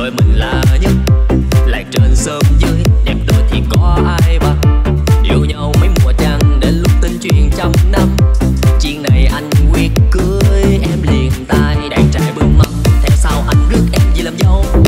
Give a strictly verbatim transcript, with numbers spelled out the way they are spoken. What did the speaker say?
đôi mình là nhất, lại trên sớm dưới đẹp đôi thì có ai bằng. Yêu nhau mấy mùa trăng đến lúc tin chuyện trăm năm, chuyện này anh quyết cưới em liền tay, đàn trai bưng mâm theo sau anh rước em về làm dâu.